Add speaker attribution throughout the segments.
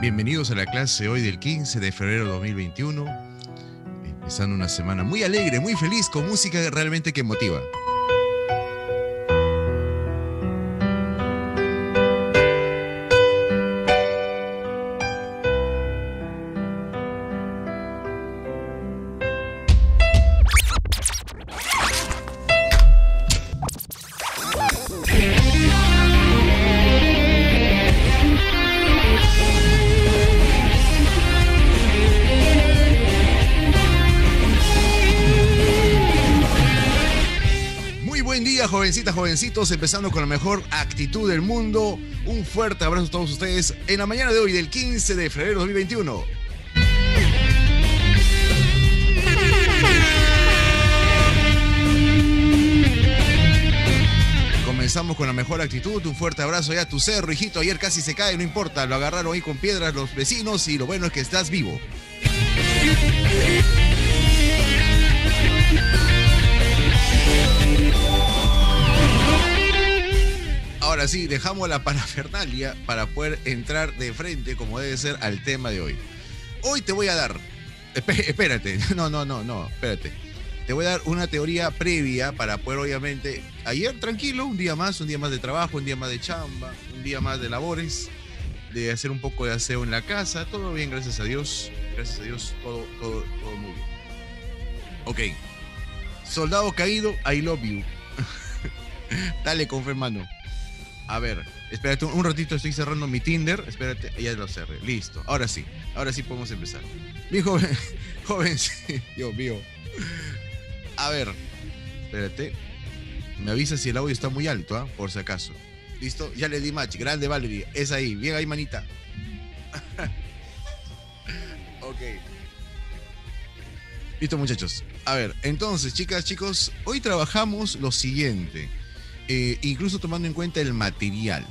Speaker 1: Bienvenidos a la clase hoy del 15 de febrero de 2021, empezando una semana muy alegre, muy feliz, con música realmente que motiva. Jovencitas, jovencitos, empezando con la mejor actitud del mundo. Un fuerte abrazo a todos ustedes en la mañana de hoy del 15 de febrero de 2021. Comenzamos con la mejor actitud. Un fuerte abrazo allá a tu cerro, hijito. Ayer casi se cae, no importa. Lo agarraron ahí con piedras los vecinos y lo bueno es que estás vivo. Ahora sí, dejamos la parafernalia para poder entrar de frente, como debe ser, al tema de hoy. Hoy te voy a dar... Espérate, no, espérate. Te voy a dar una teoría previa para poder, obviamente... Ayer, tranquilo, un día más de trabajo, un día más de chamba, un día más de labores, de hacer un poco de aseo en la casa. Todo bien, gracias a Dios. Gracias a Dios, todo muy bien. Ok. Soldado caído, I love you. Dale, hermano. A ver, espérate un ratito, estoy cerrando mi Tinder. Espérate, ya lo cerré. Listo. Ahora sí podemos empezar. Mi joven, Dios mío. A ver, espérate. Me avisa si el audio está muy alto, ¿ah? Por si acaso. Listo, ya le di match. Grande Valerie, es ahí. Bien ahí, manita. Ok. Listo, muchachos. A ver, entonces, chicas, chicos, hoy trabajamos lo siguiente. Incluso tomando en cuenta el material.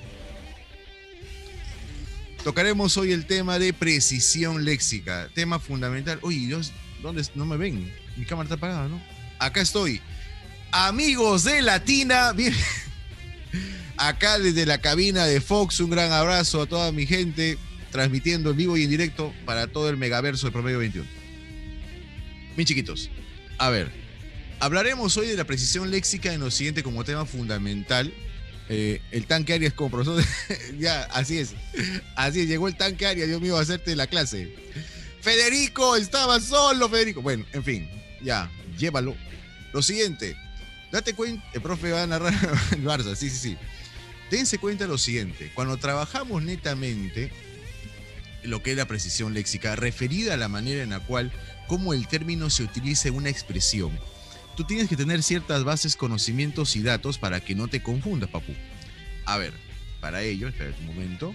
Speaker 1: Tocaremos hoy el tema de precisión léxica, tema fundamental. Uy, Dios, ¿dónde no me ven? Mi cámara está apagada, ¿no? Acá estoy. Amigos de Latina, bien. Acá desde la cabina de Fox, un gran abrazo a toda mi gente, transmitiendo en vivo y en directo para todo el megaverso de Promedio 21. Mis chiquitos, a ver. Hablaremos hoy de la precisión léxica en lo siguiente como tema fundamental. El tanque Arias como profesor. Ya, así es. Así es, llegó el tanque Arias, Dios mío, a hacerte la clase. Federico, estaba solo, Federico. Bueno, en fin, ya, llévalo. Lo siguiente, date cuenta, el profe va a narrar el Barça, sí. Dense cuenta de lo siguiente, cuando trabajamos netamente lo que es la precisión léxica, referida a la manera en la cual, cómo el término se utiliza en una expresión, tú tienes que tener ciertas bases, conocimientos y datos para que no te confundas, papu. A ver, para ello, espera un momento.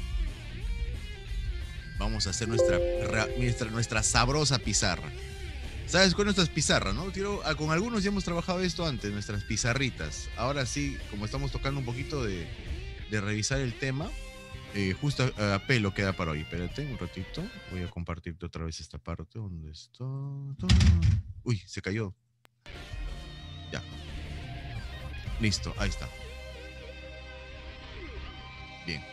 Speaker 1: Vamos a hacer nuestra sabrosa pizarra. ¿Sabes cuál es nuestra pizarra, no? Con algunos ya hemos trabajado esto antes, nuestras pizarritas. Ahora sí, como estamos tocando un poquito de revisar el tema, justo a pelo queda para hoy. Espérate un ratito. Voy a compartirte otra vez esta parte. ¿Dónde está? Uy, se cayó. Ya. Listo, ahí está. Bien.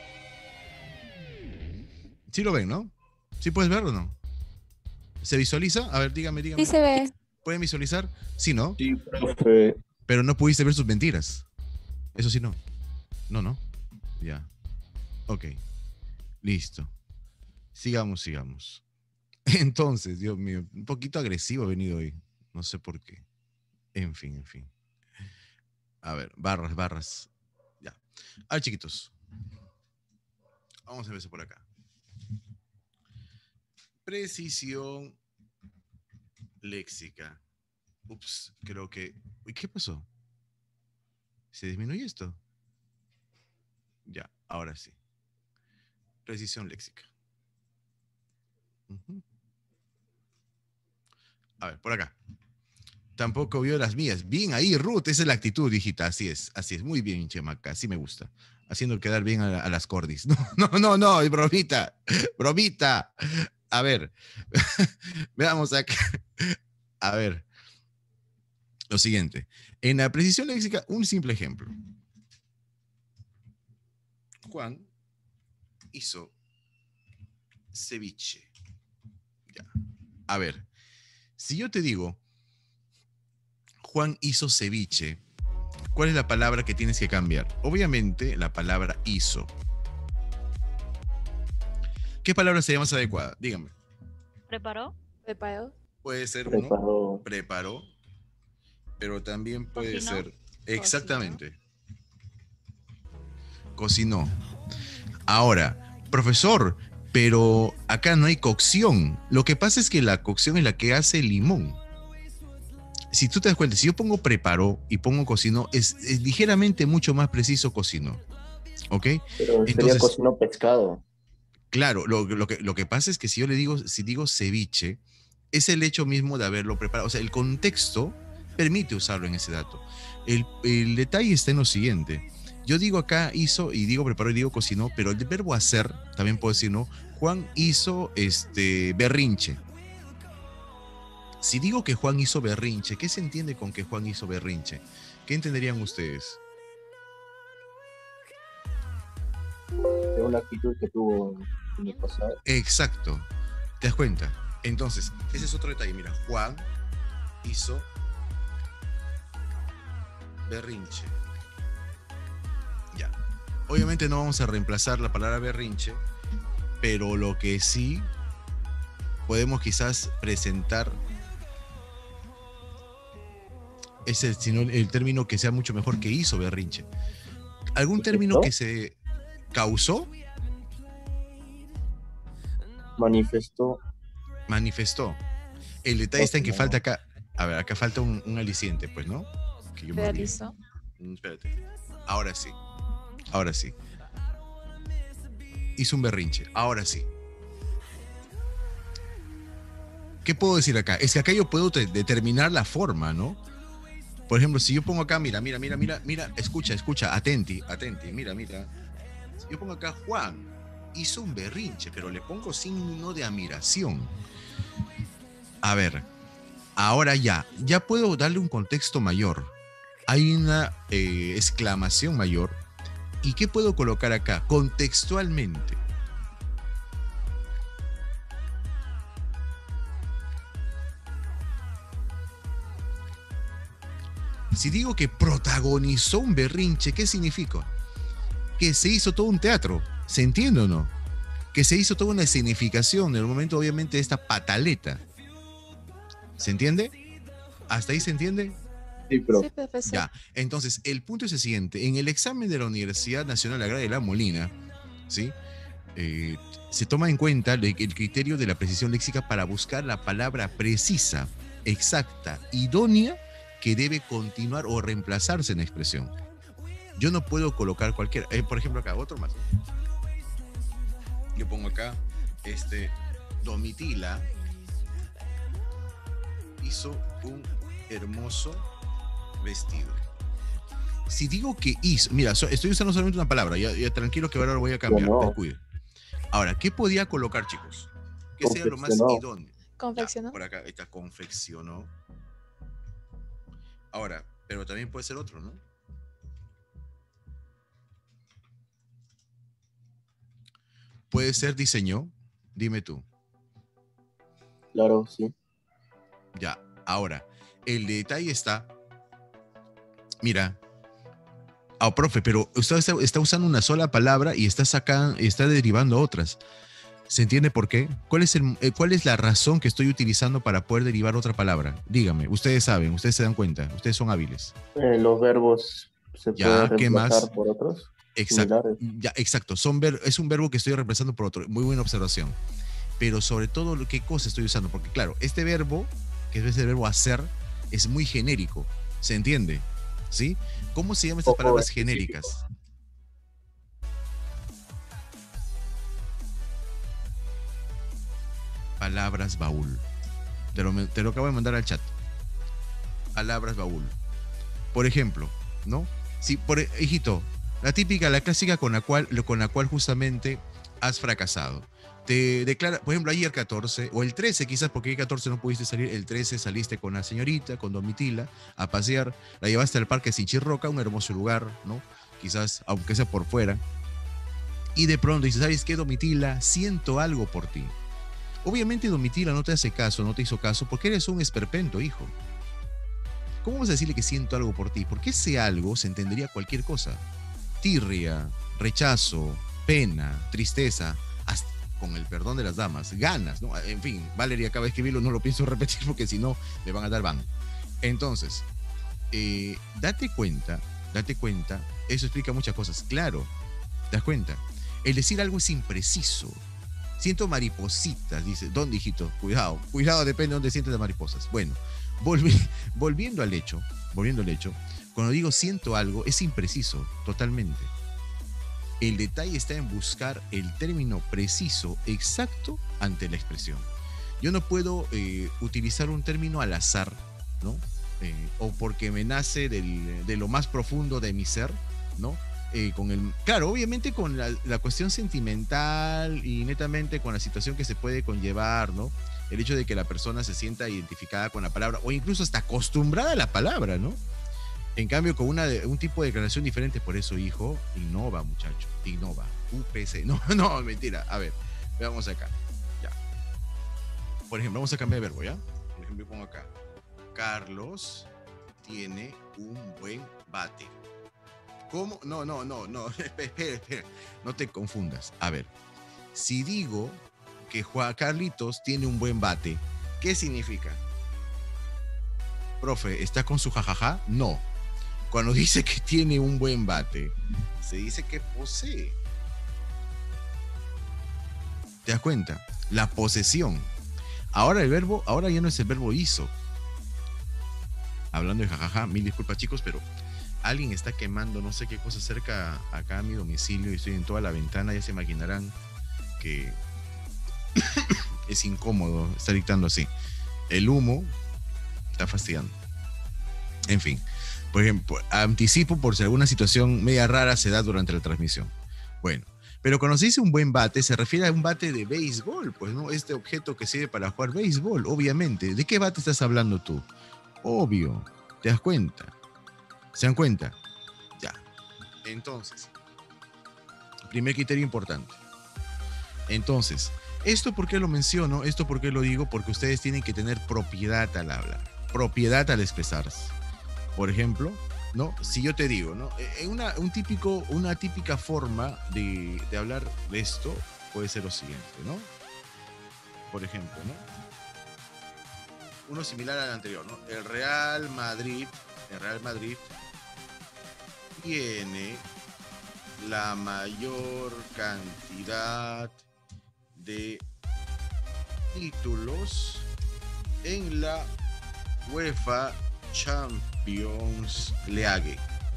Speaker 1: ¿Sí lo ven, no? ¿Sí puedes verlo o no? ¿Se visualiza? A ver, dígame.
Speaker 2: Sí se ve.
Speaker 1: ¿Pueden visualizar? Sí, ¿no?
Speaker 3: Sí, profe.
Speaker 1: Pero no pudiste ver sus mentiras. Eso sí, no. No. Ya. Ok. Listo. Sigamos. Entonces, Dios mío, un poquito agresivo he venido hoy. No sé por qué. En fin. A ver, barras. Ya. A ver, chiquitos. Vamos a empezar por acá. Precisión léxica. Ups, creo que... Uy, ¿qué pasó? ¿Se disminuye esto? Ya, ahora sí. Precisión léxica. A ver, por acá. Tampoco vio las mías. Bien ahí, Ruth, esa es la actitud, hijita. Así es. Muy bien, chamaca. Así me gusta. Haciendo quedar bien a las cordis. No, bromita. A ver. Veamos acá. A ver. Lo siguiente. En la precisión léxica, un simple ejemplo. Juan hizo ceviche. Ya. A ver, si yo te digo, Juan hizo ceviche, ¿cuál es la palabra que tienes que cambiar? Obviamente, la palabra hizo. ¿Qué palabra sería más adecuada? Dígame.
Speaker 2: ¿Preparó?
Speaker 3: Preparó.
Speaker 1: Puede ser
Speaker 4: Preparó.
Speaker 1: preparó, pero también puede
Speaker 2: Cocinó.
Speaker 1: ser exactamente. Cocinó. Ahora, profesor, pero acá no hay cocción. Lo que pasa es que la cocción es la que hace el limón. Si tú te das cuenta, si yo pongo preparó y pongo cocinó, es ligeramente mucho más preciso cocinó. ¿Ok?
Speaker 4: Pero sería cocinó pescado.
Speaker 1: Claro, lo que pasa es que si yo le digo, si digo ceviche, es el hecho mismo de haberlo preparado. O sea, el contexto permite usarlo en ese dato. El detalle está en lo siguiente. Yo digo acá hizo y digo preparó y digo cocinó, pero el verbo hacer, también puedo decir, ¿no? Juan hizo berrinche. Si digo que Juan hizo berrinche, ¿qué se entiende con que Juan hizo berrinche? ¿Qué entenderían ustedes?
Speaker 4: De una actitud que tuvo en el pasado.
Speaker 1: Exacto. ¿Te das cuenta? Entonces, ese es otro detalle. Mira, Juan hizo berrinche. Ya. Obviamente no vamos a reemplazar la palabra berrinche, pero lo que sí podemos quizás presentar es el término que sea mucho mejor que hizo berrinche. ¿Algún término que se causó? Manifestó. El detalle está en que falta acá. A ver, acá falta un aliciente, pues, ¿no? Que yo
Speaker 3: Realizó.
Speaker 1: Espérate. Ahora sí. Ahora sí. Hizo un berrinche. Ahora sí. ¿Qué puedo decir acá? Es que acá yo puedo determinar la forma, ¿no? Por ejemplo, si yo pongo acá, mira, escucha, atenti, mira. Si yo pongo acá, Juan hizo un berrinche, pero le pongo signo de admiración. A ver, ahora ya puedo darle un contexto mayor. Hay una exclamación mayor. ¿Y qué puedo colocar acá? Contextualmente. Si digo que protagonizó un berrinche, ¿qué significa? Que se hizo todo un teatro, ¿se entiende o no? Que se hizo toda una escenificación en el momento, obviamente, de esta pataleta. ¿Se entiende? ¿Hasta ahí se entiende?
Speaker 4: Sí, pero...
Speaker 3: Sí, profesor.
Speaker 1: Ya, entonces, el punto es el siguiente. En el examen de la Universidad Nacional Agraria de La Molina, ¿sí? Se toma en cuenta el criterio de la precisión léxica para buscar la palabra precisa, exacta, idónea, que debe continuar o reemplazarse en la expresión. Yo no puedo colocar cualquiera. Por ejemplo, acá, otro más. Yo pongo acá, Domitila hizo un hermoso vestido. Si digo que hizo, mira, estoy usando solamente una palabra, ya tranquilo que ahora lo voy a cambiar, descuide. Ahora, ¿qué podía colocar, chicos? ¿Qué sea lo más idóneo?
Speaker 3: Confeccionó.
Speaker 1: Ya, por acá, esta confeccionó. Ahora, pero también puede ser otro, ¿no? Puede ser diseñó, dime tú.
Speaker 4: Claro, sí.
Speaker 1: Ya, ahora, el detalle está, mira, profe, pero usted está usando una sola palabra y está derivando otras. ¿Se entiende por qué? ¿Cuál es la razón que estoy utilizando para poder derivar otra palabra? Dígame, ustedes saben, ustedes se dan cuenta, ustedes son hábiles.
Speaker 4: Los verbos se pueden reemplazar por otros.
Speaker 1: Exacto, ya, exacto. Es un verbo que estoy reemplazando por otro. Muy buena observación. Pero sobre todo, ¿qué cosa estoy usando? Porque claro, este verbo, que es el verbo hacer, es muy genérico. ¿Se entiende? ¿Sí? ¿Cómo se llaman estas palabras genéricas? Palabras baúl. Te lo acabo de mandar al chat. Palabras baúl. Por ejemplo, ¿no? Si, hijito, la típica, la clásica con la cual justamente has fracasado. Te declara, por ejemplo, ayer 14, o el 13 quizás, porque el 14 no pudiste salir, el 13 saliste con la señorita, con Domitila, a pasear, la llevaste al parque Sinchirroca, un hermoso lugar, ¿no? Quizás, aunque sea por fuera. Y de pronto dices, ¿sabes qué, Domitila? Siento algo por ti. Obviamente Domitila no te hace caso, no te hizo caso, porque eres un esperpento, hijo. ¿Cómo vas a decirle que siento algo por ti? Porque ese algo se entendería cualquier cosa. Tirria, rechazo, pena, tristeza, hasta, con el perdón de las damas, ganas, ¿no? En fin, Valeria, cada vez que vilo no lo pienso repetir porque si no me van a dar ban. Entonces, date cuenta, eso explica muchas cosas. Claro, ¿te das cuenta? El decir algo es impreciso. Siento maripositas, dice. ¿Dónde, hijito? Cuidado, depende de dónde sientes las mariposas. Bueno, volviendo al hecho, cuando digo siento algo, es impreciso, totalmente. El detalle está en buscar el término preciso, exacto, ante la expresión. Yo no puedo utilizar un término al azar, ¿no? O porque me nace de lo más profundo de mi ser, ¿no? Claro, obviamente con la cuestión sentimental y netamente con la situación que se puede conllevar, ¿no? El hecho de que la persona se sienta identificada con la palabra o incluso hasta acostumbrada a la palabra, ¿no? En cambio, con un tipo de declaración diferente, por eso, hijo, innova, muchacho, innova. UPC. No, mentira. A ver, veamos acá. Ya. Por ejemplo, vamos a cambiar de verbo, ¿ya? Por ejemplo, pongo acá. Carlos tiene un buen bate. ¿Cómo? No. Espera. No te confundas. A ver, si digo que Juan Carlitos tiene un buen bate, ¿qué significa? Profe, ¿está con su jajaja? No. Cuando dice que tiene un buen bate, se dice que posee. ¿Te das cuenta? La posesión. Ahora ya no es el verbo hizo. Hablando de jajaja, mil disculpas, chicos, pero alguien está quemando no sé qué cosa cerca acá a mi domicilio y estoy en toda la ventana. Ya se imaginarán que es incómodo estar dictando así. El humo está fastidiando. En fin, por ejemplo, anticipo por si alguna situación media rara se da durante la transmisión. Bueno, pero cuando se dice un buen bate, se refiere a un bate de béisbol, pues, ¿no? Este objeto que sirve para jugar béisbol, obviamente. ¿De qué bate estás hablando tú? Obvio, ¿te das cuenta? ¿Se dan cuenta? Ya. Entonces, primer criterio importante. Entonces, ¿esto por qué lo menciono? ¿Esto por qué lo digo? Porque ustedes tienen que tener propiedad al hablar, propiedad al expresarse. Por ejemplo, ¿no? Si yo te digo, ¿no? Una típica forma de hablar de esto puede ser lo siguiente, ¿no? Por ejemplo, ¿no? Uno similar al anterior, ¿no? El Real Madrid tiene la mayor cantidad de títulos en la UEFA Champions League.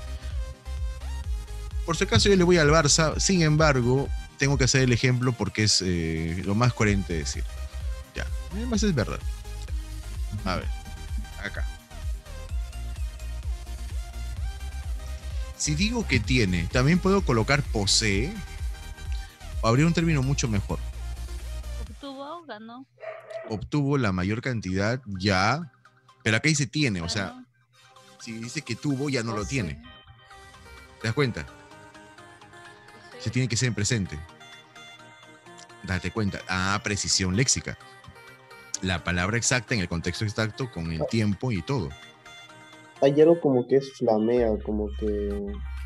Speaker 1: Por si acaso yo le voy al Barça, sin embargo, tengo que hacer el ejemplo porque es lo más coherente decir. Ya, además es verdad. A ver, acá. Si digo que tiene, también puedo colocar posee, o habría un término mucho mejor.
Speaker 2: Obtuvo, ganó.
Speaker 1: Obtuvo la mayor cantidad, ya. Pero acá dice tiene, o sea, si dice que tuvo, ya no lo tiene. ¿Te das cuenta? Se tiene que ser en presente. Date cuenta. Ah, precisión léxica. La palabra exacta en el contexto exacto, con el tiempo y todo.
Speaker 4: Hay algo como que es flamea, como que...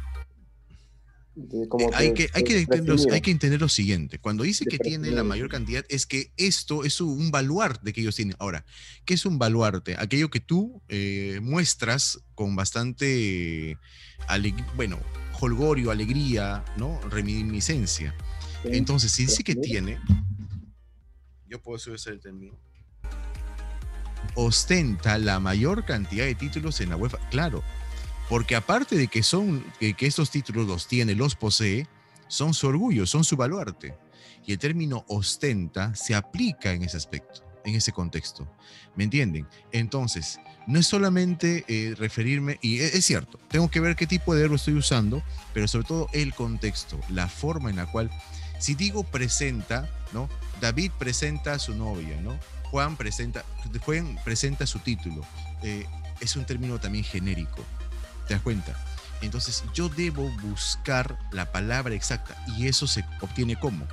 Speaker 1: Hay que entender lo siguiente. Cuando dice que tiene la mayor cantidad, es que esto es un baluarte que ellos tienen. Ahora, ¿qué es un baluarte? Aquello que tú muestras con bastante, jolgorio, alegría, ¿no? Reminiscencia. Entonces, si dice que tiene, yo puedo usar el término, ostenta la mayor cantidad de títulos en la UEFA. Claro. Porque aparte de que estos títulos los tiene, los posee, son su orgullo, son su baluarte. Y el término ostenta se aplica en ese aspecto, en ese contexto. ¿Me entienden? Entonces, no es solamente referirme, y es cierto, tengo que ver qué tipo de verbo estoy usando, pero sobre todo el contexto, la forma en la cual, si digo presenta, ¿no? David presenta a su novia, ¿no? Juan presenta su título. Es un término también genérico. ¿Te das cuenta? Entonces yo debo buscar la palabra exacta y eso se obtiene ¿cómo?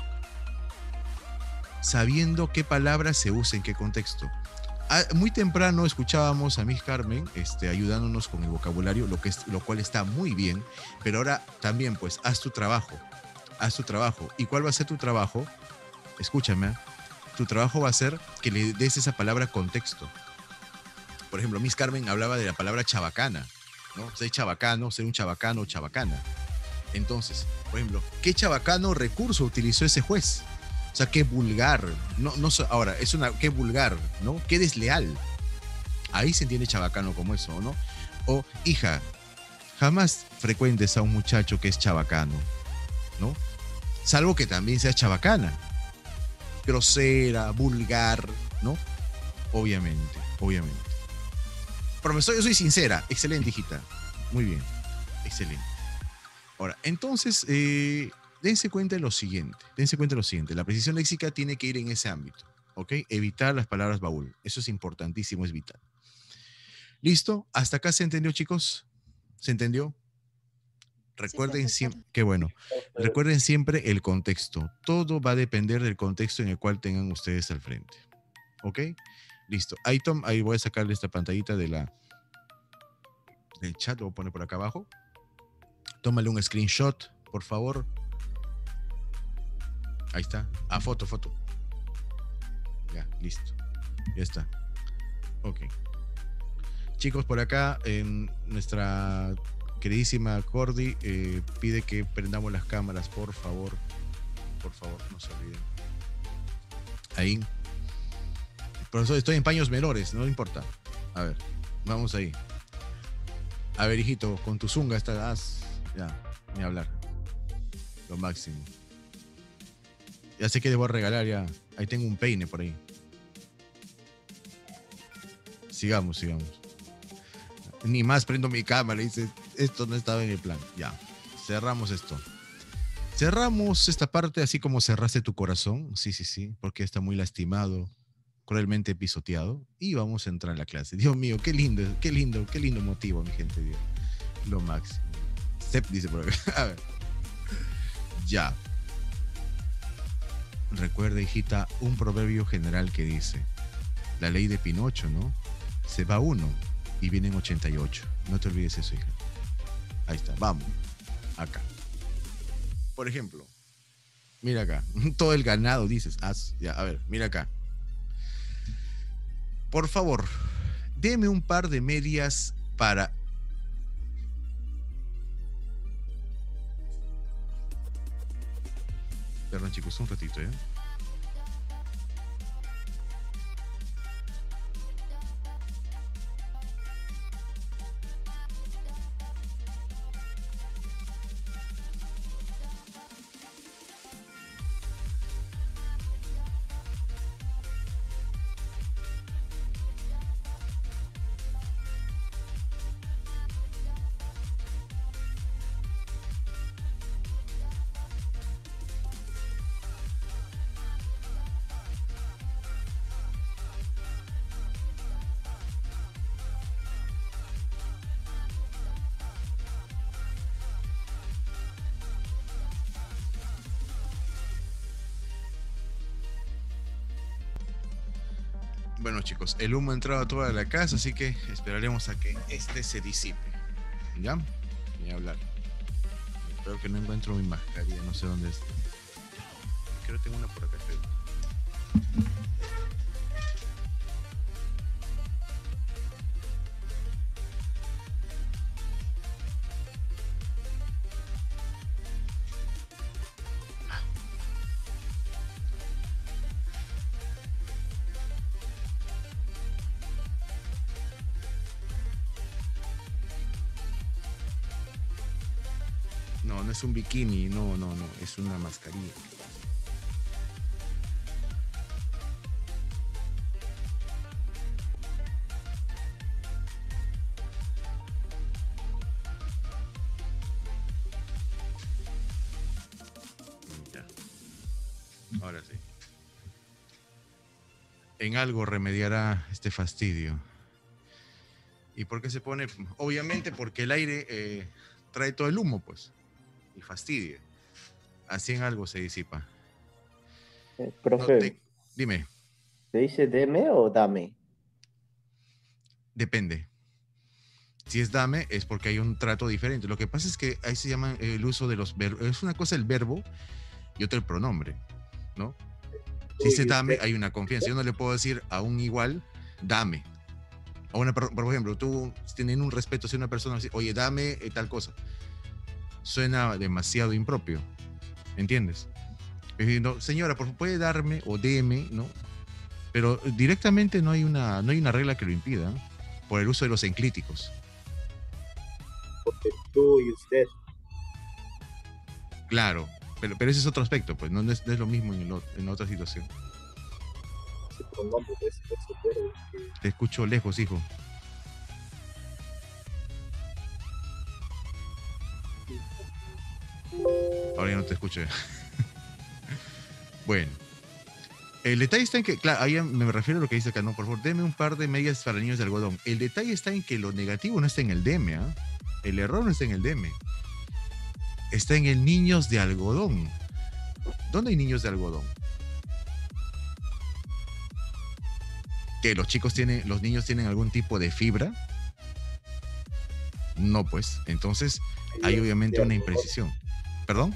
Speaker 1: Sabiendo qué palabra se usa en qué contexto. Muy temprano escuchábamos a Miss Carmen ayudándonos con el vocabulario, lo cual está muy bien, pero ahora también pues haz tu trabajo. Haz tu trabajo. ¿Y cuál va a ser tu trabajo? Escúchame. Tu trabajo va a ser que le des esa palabra contexto. Por ejemplo, Miss Carmen hablaba de la palabra chabacana, ¿no? Ser chabacano, ser un chabacano o chabacana. Entonces, por ejemplo, ¿qué chabacano recurso utilizó ese juez? O sea, qué vulgar. Ahora, qué vulgar, ¿no? Qué desleal. Ahí se entiende chabacano como eso, ¿no? O, hija, jamás frecuentes a un muchacho que es chabacano, ¿no? Salvo que también sea chabacana. Grosera, vulgar, ¿no? Obviamente, obviamente. Profesor, yo soy sincera. Excelente, hijita. Muy bien. Excelente. Ahora, entonces, dense cuenta de lo siguiente. Dense cuenta de lo siguiente. La precisión léxica tiene que ir en ese ámbito. ¿Ok? Evitar las palabras baúl. Eso es importantísimo, es vital. ¿Listo? ¿Hasta acá se entendió, chicos? ¿Se entendió?
Speaker 3: Sí,
Speaker 1: Recuerden
Speaker 3: profesor.
Speaker 1: siempre, qué bueno. Recuerden siempre el contexto. Todo va a depender del contexto en el cual tengan ustedes al frente. ¿Ok? Listo. Ahí voy a sacarle esta pantallita del chat. Lo voy a poner por acá abajo. Tómale un screenshot, por favor. Ahí está. Foto. Ya, listo. Ya está. Ok. Chicos, por acá, nuestra queridísima Cordy pide que prendamos las cámaras, por favor. Por favor, no se olviden. Ahí. Profesor, estoy en paños menores, no importa. A ver, vamos ahí. A ver, hijito, con tu zunga estás. Ya, ni hablar. Lo máximo. Ya sé que debo regalar ya. Ahí tengo un peine por ahí. Sigamos. Ni más prendo mi cámara y dice, esto no estaba en el plan. Ya, cerramos esto. Cerramos esta parte así como cerraste tu corazón. Sí, porque está muy lastimado, cruelmente pisoteado. Y vamos a entrar en la clase. Dios mío, qué lindo motivo, mi gente. Dios. Lo máximo. Step dice por acá. A ver. Ya. Recuerda, hijita, un proverbio general que dice, la ley de Pinocho, ¿no? Se va uno y vienen 88. No te olvides eso, hija. Ahí está, vamos. Acá. Por ejemplo, mira acá. Todo el ganado, dices. Ya, a ver, mira acá. Por favor, deme un par de medias para... Perdón, chicos, un ratito, ¿eh? Bueno, chicos, el humo ha entrado a toda la casa, así que esperaremos a que este se disipe. ¿Ya? Ni hablar. Espero que no encuentro mi mascarilla, no sé dónde está. Creo que tengo una por acá. No, no es un bikini, no, es una mascarilla. Ya. Ahora sí. En algo remediará este fastidio. ¿Y por qué se pone? Obviamente porque el aire trae todo el humo, pues, y fastidia. Así en algo se disipa. No
Speaker 4: Profe,
Speaker 1: dime,
Speaker 4: ¿se dice deme o dame?
Speaker 1: depende. Si es dame, es porque hay un trato diferente. Lo que pasa es que ahí se llama el uso de los verbos. Es una cosa el verbo y otra el pronombre, ¿no? Si se dame, hay una confianza. Yo no le puedo decir a un igual, dame. Por ejemplo, tú teniendo un respeto hacia una persona, oye, dame tal cosa. Suena demasiado impropio, ¿entiendes? No, señora, por favor, puede darme o deme, ¿no? Pero directamente no hay una regla que lo impida, ¿no? Por el uso de los enclíticos.
Speaker 4: Porque tú y usted.
Speaker 1: Claro, pero ese es otro aspecto, pues no es lo mismo en otra situación.
Speaker 4: Ese pronombre, ese verbo que
Speaker 1: Te escucho lejos, hijo. Ahora ya no te escucho. Bueno, el detalle está en que, claro, ahí me refiero a lo que dice acá, no, por favor, deme un par de medias para niños de algodón. El detalle está en que lo negativo no está en el deme, ¿ah? El error no está en el deme. Está en el niños de algodón. ¿Dónde hay niños de algodón? ¿Que los niños tienen algún tipo de fibra? No, pues. Entonces, hay obviamente una imprecisión. ¿Perdón?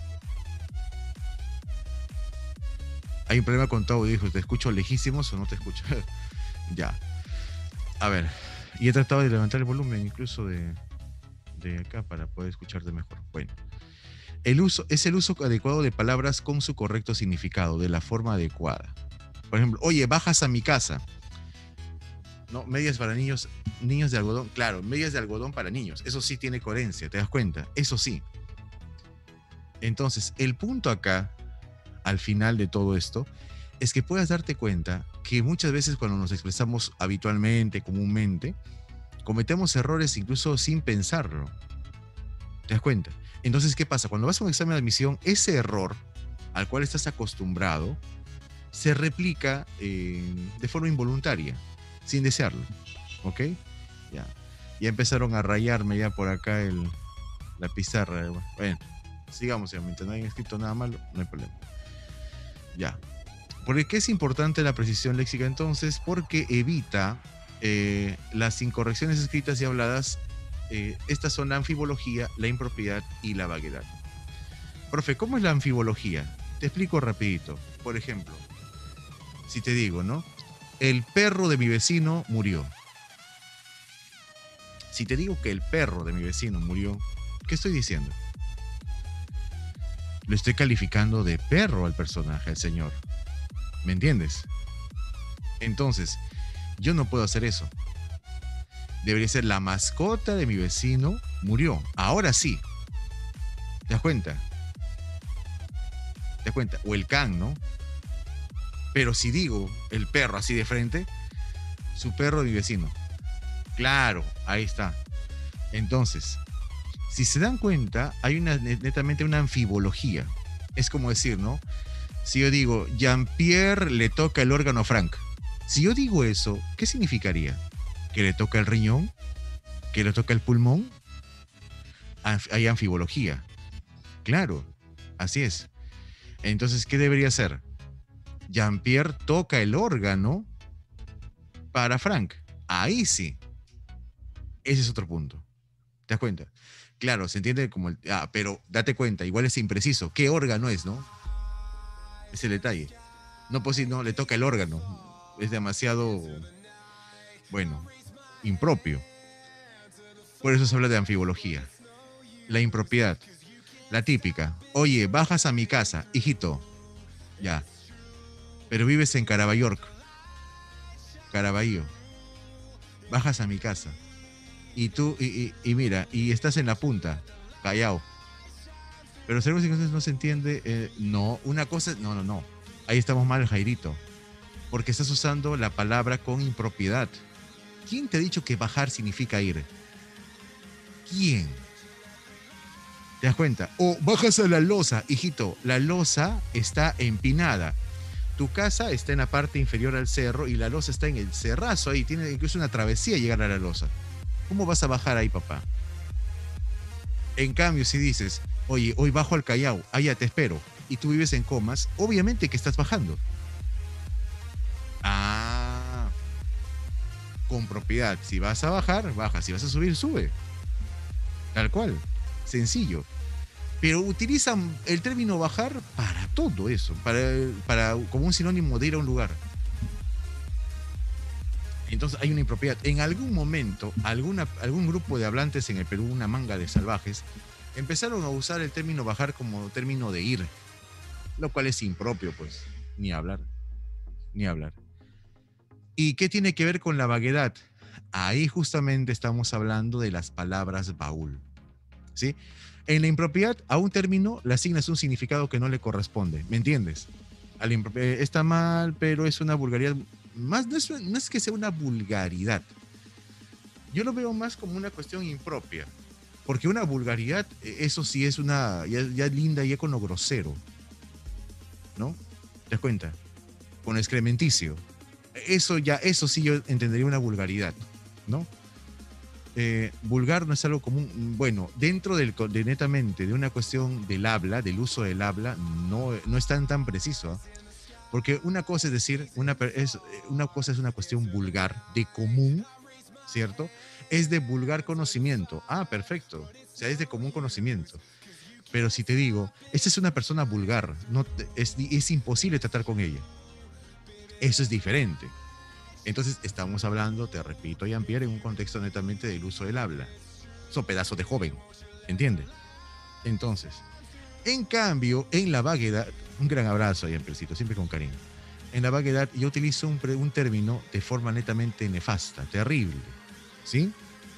Speaker 1: Hay un problema con tu audio, hijo. ¿Te escucho lejísimos o no te escucho? Ya. A ver. Y he tratado de levantar el volumen incluso de acá para poder escucharte mejor. Bueno. Es el uso adecuado de palabras con su correcto significado, de la forma adecuada. Por ejemplo, oye, bajas a mi casa. No, medias para niños de algodón. Claro, medias de algodón para niños. Eso sí tiene coherencia, ¿te das cuenta? Eso sí. Entonces, el punto acá, al final de todo esto, es que puedas darte cuenta que muchas veces cuando nos expresamos habitualmente, comúnmente, cometemos errores incluso sin pensarlo. ¿Te das cuenta? Entonces, ¿qué pasa? Cuando vas a un examen de admisión, ese error al cual estás acostumbrado se replica de forma involuntaria, sin desearlo. ¿Ok? Ya. Ya empezaron a rayarme ya por acá la pizarra. Bueno, sigamos, mientras no hayan escrito nada malo, no hay problema. Ya. ¿Por qué es importante la precisión léxica entonces? Porque evita las incorrecciones escritas y habladas. Estas son la anfibología, la impropiedad y la vaguedad. Profe, ¿cómo es la anfibología? Te explico rapidito. Por ejemplo, si te digo, ¿no? El perro de mi vecino murió. Si te digo que el perro de mi vecino murió, ¿qué estoy diciendo? Lo estoy calificando de perro al personaje, al señor. ¿Me entiendes? Entonces, yo no puedo hacer eso. Debería ser la mascota de mi vecino murió. Ahora sí. ¿Te das cuenta? ¿Te das cuenta? O el can, ¿no? Pero si digo el perro así de frente, su perro de mi vecino. Claro, ahí está. Entonces, si se dan cuenta, hay netamente una anfibología. Es como decir, ¿no? Si yo digo, Jean-Pierre le toca el órgano a Frank. Si yo digo eso, ¿qué significaría? ¿Que le toca el riñón? ¿Que le toca el pulmón? Hay anfibología. Claro, así es. Entonces, ¿qué debería ser? Jean-Pierre toca el órgano para Frank. Ahí sí. Ese es otro punto. ¿Te das cuenta? Claro, se entiende como el... pero date cuenta, igual es impreciso. ¿Qué órgano es, no? Es el detalle. No puedo decir, no, le toca el órgano. Es demasiado, bueno, impropio. Por eso se habla de anfibología. La impropiedad. La típica. Oye, bajas a mi casa, hijito. Ya. Pero vives en Caraballo. Caraballo. Bajas a mi casa. Y tú, y mira, y estás en la punta, Callao. Pero según no se entiende, no, una cosa, no. Ahí estamos mal, Jairito. Porque estás usando la palabra con impropiedad. ¿Quién te ha dicho que bajar significa ir? ¿Quién? ¿Te das cuenta? O bajas a la losa, hijito. La losa está empinada. Tu casa está en la parte inferior al cerro y la losa está en el cerrazo ahí. Tiene incluso una travesía llegar a la losa. ¿Cómo vas a bajar ahí, papá? En cambio, si dices, oye, hoy bajo al Callao, allá te espero, y tú vives en Comas, obviamente que estás bajando. Ah, con propiedad. Si vas a bajar, baja. Si vas a subir, sube. Tal cual. Sencillo. Pero utilizan el término bajar para todo eso, para como un sinónimo de ir a un lugar. Entonces hay una impropiedad. En algún momento, algún grupo de hablantes en el Perú, una manga de salvajes, empezaron a usar el término bajar como término de ir, lo cual es impropio, pues, ni hablar, ni hablar. ¿Y qué tiene que ver con la vaguedad? Ahí justamente estamos hablando de las palabras baúl, ¿sí? En la impropiedad, a un término le asignas un significado que no le corresponde, ¿me entiendes? Está mal, pero es una vulgaridad. Más no es que sea una vulgaridad. Yo lo veo más como una cuestión impropia. Porque una vulgaridad, eso sí es una ya linda, ya con lo grosero, ¿no? ¿Te das cuenta? Con excrementicio. Eso sí yo entendería una vulgaridad, ¿no? Vulgar no es algo común. Bueno, dentro de netamente de una cuestión del habla, del uso del habla, no es tan preciso, ¿eh? Porque una cosa es decir, una cosa es una cuestión vulgar, de común, ¿cierto? Es de vulgar conocimiento. Ah, perfecto. O sea, es de común conocimiento. Pero si te digo, esta es una persona vulgar, es imposible tratar con ella. Eso es diferente. Entonces estamos hablando, te repito, Jean-Pierre, en un contexto netamente del uso del habla. Son pedazos de joven, ¿entiendes? Entonces, en cambio, en la vaguedad, un gran abrazo a Jean-Pierrecito, siempre con cariño. En la vaguedad yo utilizo un término de forma netamente nefasta, terrible, ¿sí?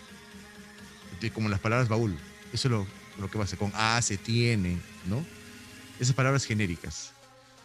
Speaker 1: Como las palabras baúl. Eso es lo que pasa con se tiene, ¿no? Esas palabras genéricas.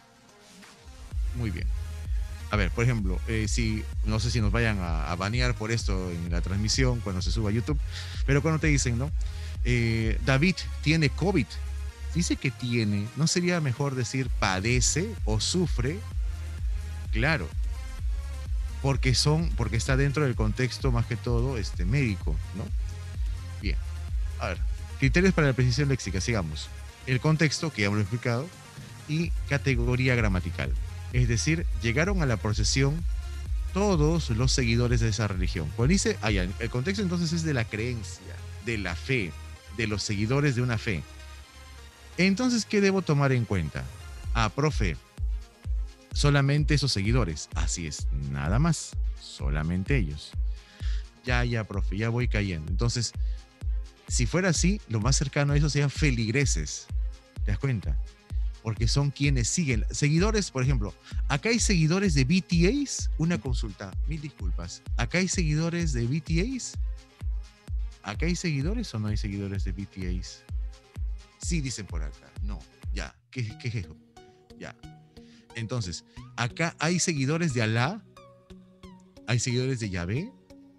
Speaker 1: Muy bien. A ver, por ejemplo, no sé si nos vayan a banear por esto en la transmisión cuando se suba a YouTube, pero cuando te dicen, ¿no? David tiene COVID. Dice que tiene, ¿no sería mejor decir padece o sufre? Claro, porque está dentro del contexto más que todo médico, ¿no? Bien, a ver, criterios para la precisión léxica, sigamos. El contexto, que ya hemos explicado, y categoría gramatical. Es decir, llegaron a la procesión todos los seguidores de esa religión. Cuando dice, el contexto entonces es de la creencia, de la fe, de los seguidores de una fe. Entonces, ¿qué debo tomar en cuenta? Profe, solamente esos seguidores. Así es, nada más, solamente ellos. Ya, profe, ya voy cayendo. Entonces, si fuera así, lo más cercano a eso serían feligreses. ¿Te das cuenta? Porque son quienes siguen. Seguidores, por ejemplo, acá hay seguidores de BTS. Una consulta, mil disculpas. ¿Acá hay seguidores de BTS? ¿Acá hay seguidores o no hay seguidores de BTS? Sí, dicen por acá. No, ya. ¿Qué es eso? Ya. Entonces, acá hay seguidores de Alá. Hay seguidores de Yahvé.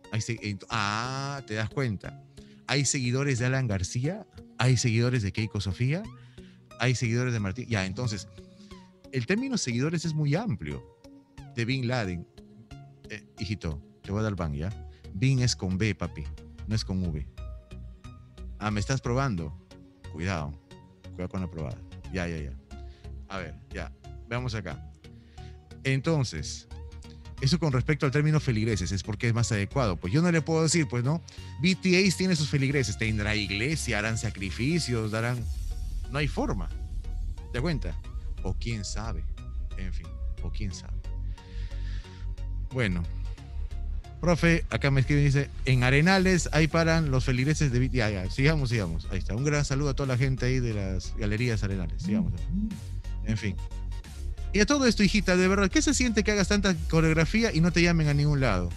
Speaker 1: ¿Te das cuenta? Hay seguidores de Alan García. Hay seguidores de Keiko Sofía. Hay seguidores de Martín. Ya, entonces, el término seguidores es muy amplio. De Bin Laden. Hijito, te voy a dar ban, ¿ya? Bin es con B, papi. No es con V. ¿Me estás probando? Cuidado con la probada. Ya. A ver, ya. Veamos acá. Entonces, eso con respecto al término feligreses, es porque es más adecuado. Pues yo no le puedo decir, pues no, BTS tiene sus feligreses, tendrá iglesia, harán sacrificios, no hay forma. ¿Te das cuenta? O quién sabe. En fin, o quién sabe. Bueno. Profe, acá me escribe y dice, en Arenales ahí paran los feligreses de BTS. Ya, sigamos. Ahí está. Un gran saludo a toda la gente ahí de las galerías Arenales. Sigamos. En fin. Y a todo esto, hijita, de verdad, ¿qué se siente que hagas tanta coreografía y no te llamen a ningún lado?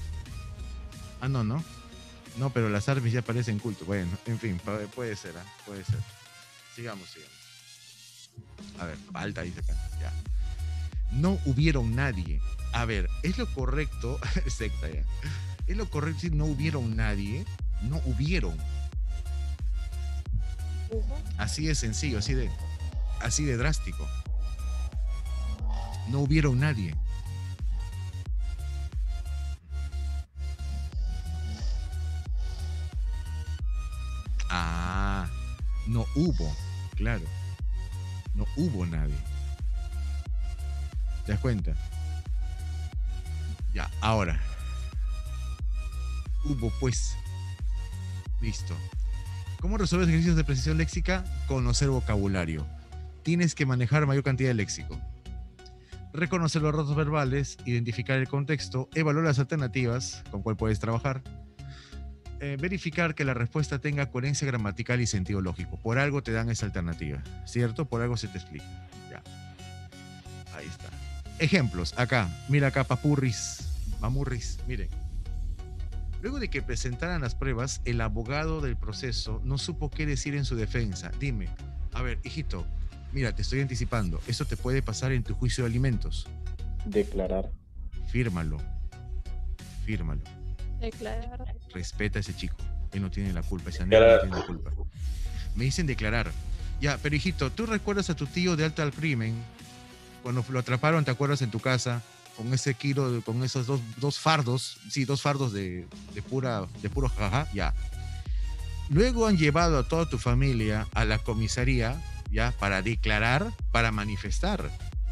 Speaker 1: No. No, pero las armas ya parecen culto. Bueno, en fin, puede ser, puede ser. Sigamos. A ver, falta, dice acá. Ya. No hubieron nadie. A ver, es lo correcto. Secta ya. Es lo correcto decir no hubieron nadie. No hubieron. Así de sencillo, así de drástico. No hubieron nadie. Ah, no hubo, claro. No hubo nadie. ¿Te das cuenta? Ya, ahora. Hubo, pues. Listo. ¿Cómo resuelves ejercicios de precisión léxica? Conocer vocabulario. Tienes que manejar mayor cantidad de léxico. Reconocer los rasgos verbales, identificar el contexto, evaluar las alternativas con cuál puedes trabajar, verificar que la respuesta tenga coherencia gramatical y sentido lógico. Por algo te dan esa alternativa, ¿cierto? Por algo se te explica. Ya. Ahí está. Ejemplos. Acá. Mira acá, papurris. Mamurris. Miren. Luego de que presentaran las pruebas, el abogado del proceso no supo qué decir en su defensa. Dime, a ver, hijito, mira, te estoy anticipando. Esto te puede pasar en tu juicio de alimentos.
Speaker 4: Declarar.
Speaker 1: Fírmalo. Fírmalo.
Speaker 2: Declarar.
Speaker 1: Respeta a ese chico. Él no tiene la culpa. Ese negro no tiene la culpa. Me dicen declarar. Ya, pero hijito, ¿tú recuerdas a tu tío de alto al crimen? Cuando lo atraparon, ¿te acuerdas en tu casa? Con ese kilo, con esos dos fardos. Sí, 2 fardos de puro jaja. Ya. Luego han llevado a toda tu familia a la comisaría, ya, para declarar, para manifestar.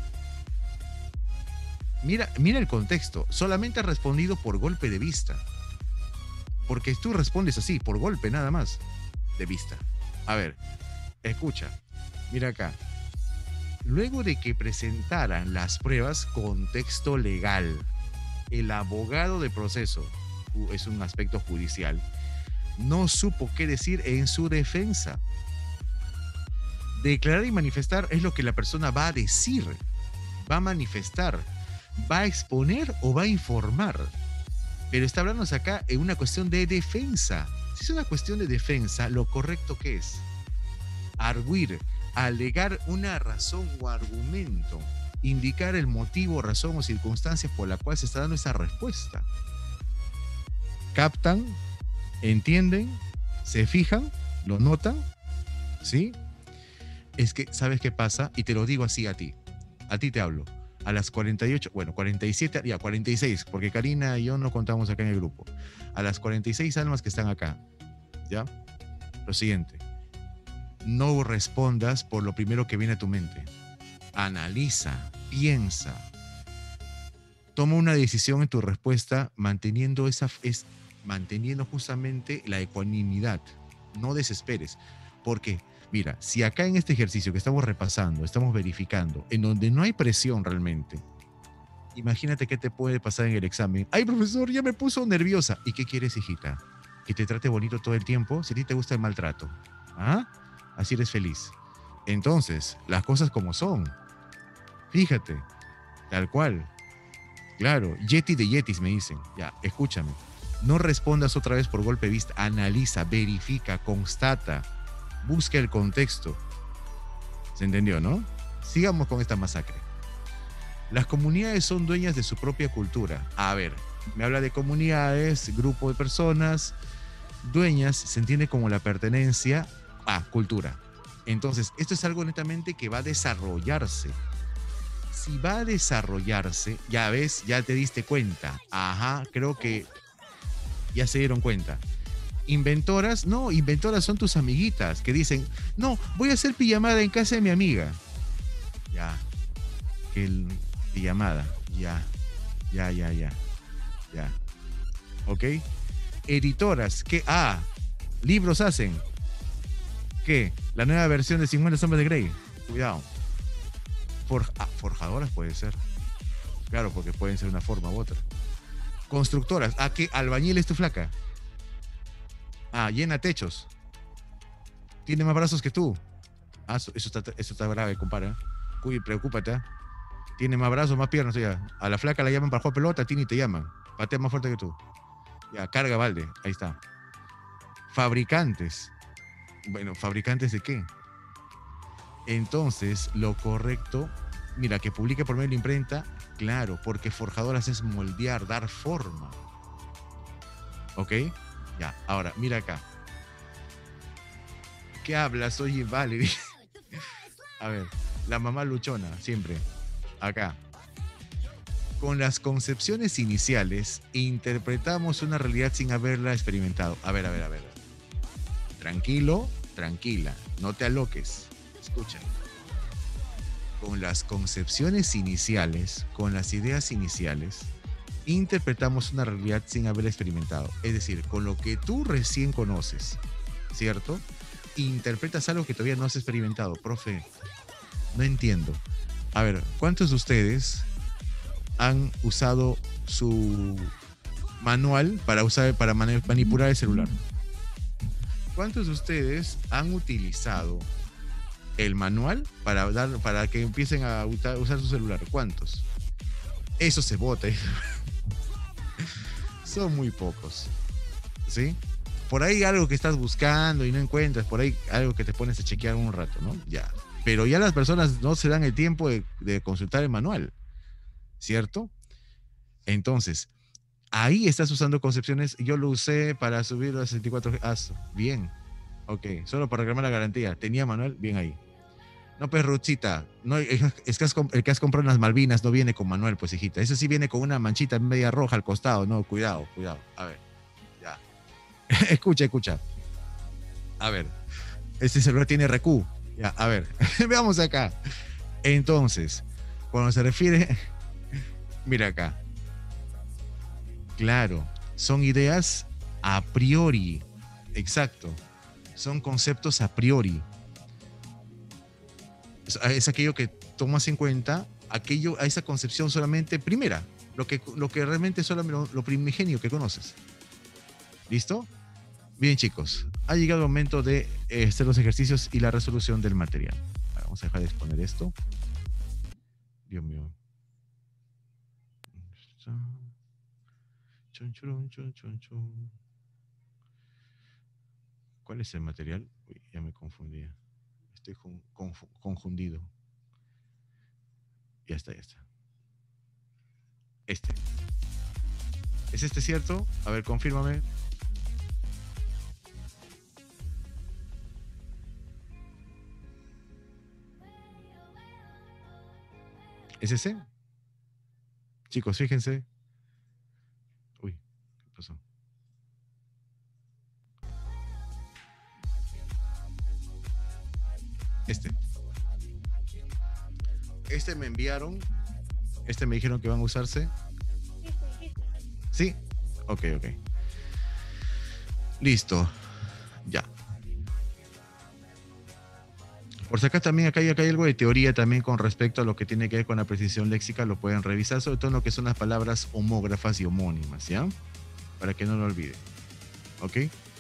Speaker 1: Mira el contexto. Solamente has respondido por golpe de vista. Porque tú respondes así, por golpe nada más de vista. A ver, escucha. Mira acá. Luego de que presentaran las pruebas, contexto legal, el abogado de proceso, es un aspecto judicial, no supo qué decir en su defensa. Declarar y manifestar es lo que la persona va a decir, va a manifestar, va a exponer o va a informar. Pero está hablando acá en una cuestión de defensa. Si es una cuestión de defensa, lo correcto que es arguir, alegar una razón o argumento, indicar el motivo, razón o circunstancias por la cual se está dando esa respuesta. ¿Captan? ¿Entienden? ¿Se fijan? ¿Lo notan? ¿Sí? Es que, ¿sabes qué pasa? Y te lo digo así a ti te hablo. A las 48, bueno, 47, ya 46, porque Karina y yo no contamos acá en el grupo. A las 46 almas que están acá, ¿ya? Lo siguiente. No respondas por lo primero que viene a tu mente. Analiza, piensa. Toma una decisión en tu respuesta manteniendo justamente la ecuanimidad. No desesperes. Porque, mira, si acá en este ejercicio que estamos repasando, estamos verificando, en donde no hay presión realmente, imagínate qué te puede pasar en el examen. Ay, profesor, ya me puso nerviosa. ¿Y qué quieres, hijita? ¿Que te trate bonito todo el tiempo? Si a ti te gusta el maltrato. ¿Ah? Así eres feliz. Entonces, las cosas como son. Fíjate, tal cual. Claro, Yeti de Yetis me dicen. Ya, escúchame. No respondas otra vez por golpe de vista. Analiza, verifica, constata. Busca el contexto. ¿Se entendió, no? Sigamos con esta masacre. Las comunidades son dueñas de su propia cultura. A ver, me habla de comunidades, grupo de personas. Dueñas se entiende como la pertenencia a cultura. Entonces, esto es algo netamente que va a desarrollarse. Si va a desarrollarse, ya ves, ya te diste cuenta. Ajá, creo que ya se dieron cuenta. Inventoras, no, inventoras son tus amiguitas que dicen, no, voy a hacer pijamada en casa de mi amiga. Ya, pijamada, ya. ¿Ok? Editoras, ¿qué? Libros hacen. ¿Qué? La nueva versión de 50 Sombras de Grey. Cuidado. Forjadoras puede ser. Claro, porque pueden ser una forma u otra. Constructoras. ¿Qué? Albañil es tu flaca. Llena techos. Tiene más brazos que tú. Eso está grave, compadre. Uy, preocúpate. Tiene más brazos, más piernas. Ya. A la flaca la llaman para jugar pelota, a ti ni te llaman. Patea más fuerte que tú. Ya, carga balde. Ahí está. Fabricantes. Bueno, ¿fabricantes de qué? Entonces, lo correcto, mira, que publique por medio de la imprenta, claro, porque forjadoras es moldear, dar forma. ¿Ok? Ya, ahora, mira acá. ¿Qué hablas? Oye, vale. A ver, la mamá luchona, siempre. Acá. Con las concepciones iniciales, interpretamos una realidad sin haberla experimentado. A ver. Tranquilo, tranquila, no te aloques. Escucha. Con las concepciones iniciales, con las ideas iniciales, interpretamos una realidad sin haber experimentado. Es decir, con lo que tú recién conoces, ¿cierto? Interpretas algo que todavía no has experimentado. Profe, no entiendo. A ver, ¿cuántos de ustedes han usado su manual para manipular el celular? ¿Cuántos de ustedes han utilizado el manual para que empiecen a usar su celular? ¿Cuántos? Eso se vota. Son muy pocos. ¿Sí? Por ahí algo que estás buscando y no encuentras, por ahí algo que te pones a chequear un rato, ¿no? Ya. Pero ya las personas no se dan el tiempo de consultar el manual, ¿cierto? Entonces, ahí estás usando concepciones. Yo lo usé para subir a 64. Bien. Ok. Solo para reclamar la garantía. ¿Tenía manual? Bien ahí. No, pues, Ruchita. No, el que has comprado en las Malvinas no viene con manual, pues, hijita. Eso sí viene con una manchita media roja al costado. No, cuidado, cuidado. A ver. Ya. Escucha. A ver. Este celular tiene RQ. Ya, a ver. Veamos acá. Entonces, cuando se refiere... Mira acá. Claro, son ideas a priori. Exacto. Son conceptos a priori. Es aquello que tomas en cuenta, a esa concepción solamente primera, lo que realmente es solamente lo primigenio que conoces. ¿Listo? Bien, chicos, ha llegado el momento de hacer los ejercicios y la resolución del material. Vamos a dejar de exponer esto. Dios mío. ¿Cuál es el material? Uy, ya me confundía. Estoy confundido. Ya está. Este. ¿Es este cierto? A ver, confírmame. ¿Es ese? Chicos, fíjense. Uy, ¿qué pasó? Este me enviaron. Este me dijeron que van a usarse. ¿Sí? Ok. Listo. Ya. Por si acá también acá hay algo de teoría también con respecto a lo que tiene que ver con la precisión léxica, lo pueden revisar, sobre todo en lo que son las palabras homógrafas y homónimas, ¿ya? Para que no lo olviden. ¿Ok?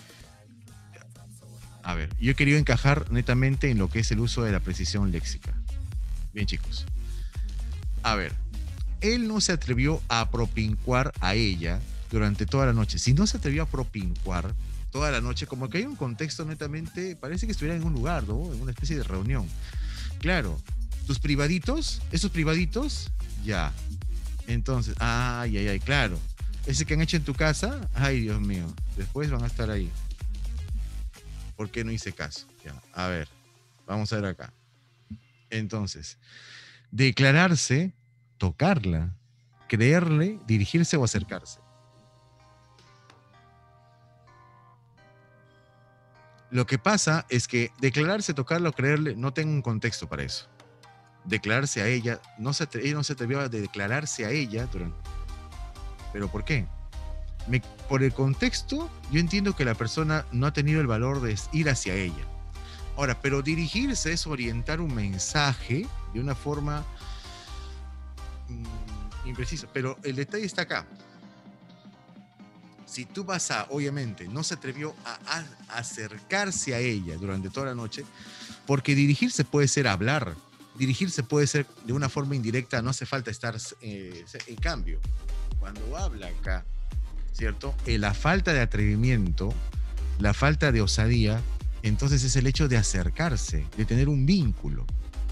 Speaker 1: A ver, yo he querido encajar netamente en lo que es el uso de la precisión léxica. Bien, chicos. A ver, él no se atrevió a propincuar a ella durante toda la noche. Si no se atrevió a propincuar toda la noche, como que hay un contexto netamente, parece que estuviera en un lugar, ¿no? En una especie de reunión. Claro, tus privaditos, esos privaditos, ya. Entonces, ay, claro. Ese que han hecho en tu casa, ay, Dios mío, después van a estar ahí. ¿Por qué no hice caso? Ya, a ver, vamos a ver acá. Entonces, declararse, tocarla, creerle, dirigirse o acercarse. Lo que pasa es que declararse, tocarla o creerle, no tengo un contexto para eso. Declararse a ella, ella no se atrevió a declararse a ella durante... ¿Pero por qué? Por el contexto, yo entiendo que la persona no ha tenido el valor de ir hacia ella. Ahora, pero dirigirse es orientar un mensaje de una forma imprecisa. Pero el detalle está acá. Si tú vas obviamente, no se atrevió a acercarse a ella durante toda la noche, porque dirigirse puede ser hablar, dirigirse puede ser de una forma indirecta, no hace falta estar, en cambio, cuando habla acá, ¿cierto? La falta de atrevimiento, la falta de osadía, entonces es el hecho de acercarse, de tener un vínculo.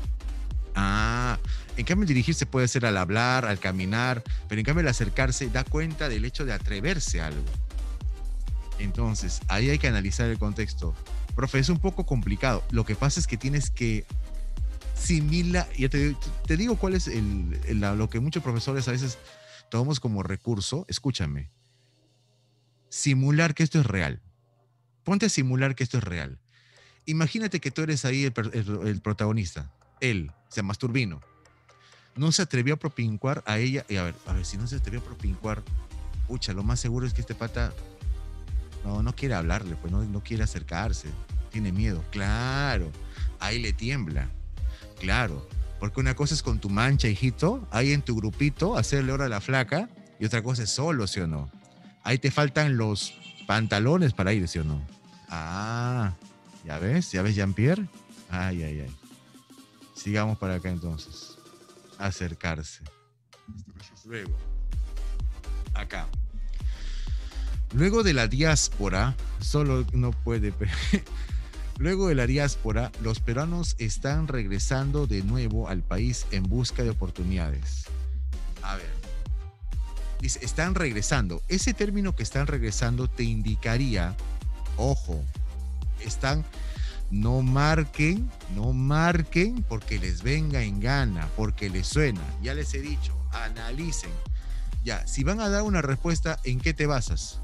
Speaker 1: En cambio el dirigirse puede ser al hablar, al caminar, pero en cambio el acercarse da cuenta del hecho de atreverse a algo. Entonces, ahí hay que analizar el contexto. Profe, es un poco complicado. Lo que pasa es que tienes que similar, ya te digo cuál es lo que muchos profesores a veces tomamos como recurso. Escúchame. Simular que esto es real. Ponte a simular que esto es real. Imagínate que tú eres ahí el protagonista. Él, se llama Masturbino. No se atrevió a propincuar a ella. Y a ver, si no se atrevió a propincuar, pucha, lo más seguro es que este pata no quiere hablarle, pues no quiere acercarse. Tiene miedo. Claro, ahí le tiembla. Claro, porque una cosa es con tu mancha, hijito, ahí en tu grupito, hacerle hora a la flaca, y otra cosa es solo, ¿sí o no? Ahí te faltan los pantalones para ir, ¿sí o no? Ah, ¿ya ves? ¿Ya ves, Jean-Pierre? Ay. Sigamos para acá entonces. Acercarse. Luego, acá. Luego de la diáspora, solo no puede... Luego de la diáspora, los peruanos están regresando de nuevo al país en busca de oportunidades. A ver. Dice, están regresando. Ese término que están regresando te indicaría, ojo, están, no marquen porque les venga en gana, porque les suena. Ya les he dicho, analicen. Ya, si van a dar una respuesta, ¿en qué te basas?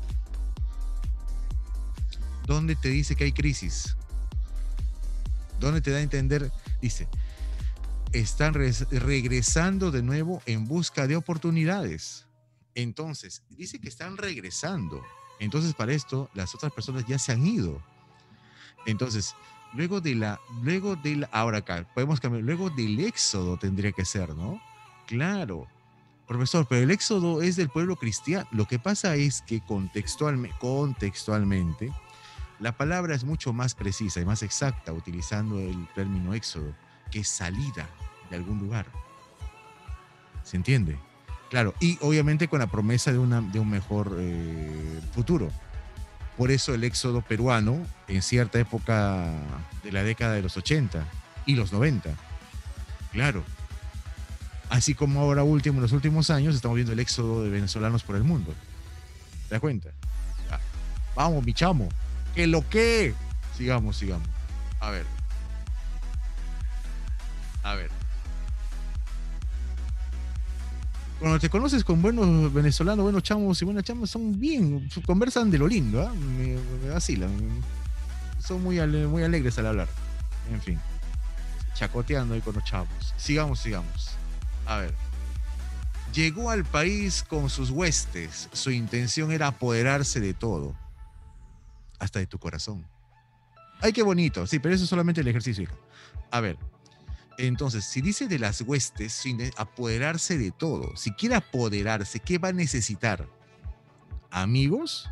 Speaker 1: ¿Dónde te dice que hay crisis? ¿Dónde te da a entender? Dice, están regresando de nuevo en busca de oportunidades. Entonces, dice que están regresando. Entonces, para esto, las otras personas ya se han ido. Entonces, luego de la, ahora acá, podemos cambiar, luego del éxodo tendría que ser, ¿no? Claro, profesor, pero el éxodo es del pueblo cristiano. Lo que pasa es que contextualmente, la palabra es mucho más precisa y más exacta utilizando el término éxodo, que salida de algún lugar. ¿Se entiende? Claro, y obviamente con la promesa de un mejor futuro. Por eso el éxodo peruano en cierta época de la década de los 80 y los 90. Claro. Así como ahora en los últimos años estamos viendo el éxodo de venezolanos por el mundo. ¿Te das cuenta? Ya. Vamos, mi chamo. ¿Qué lo que? Sigamos. A ver. Cuando te conoces con buenos venezolanos, buenos chamos y buenas chamas, son bien, conversan de lo lindo, ¿eh? Me vacilan. Son muy alegres al hablar. En fin, chacoteando ahí con los chavos. Sigamos. A ver. Llegó al país con sus huestes. Su intención era apoderarse de todo. Hasta de tu corazón. Ay, qué bonito. Sí, pero eso es solamente el ejercicio, hija. A ver. Entonces, si dice de las huestes, sin apoderarse de todo, si quiere apoderarse, ¿qué va a necesitar? ¿Amigos?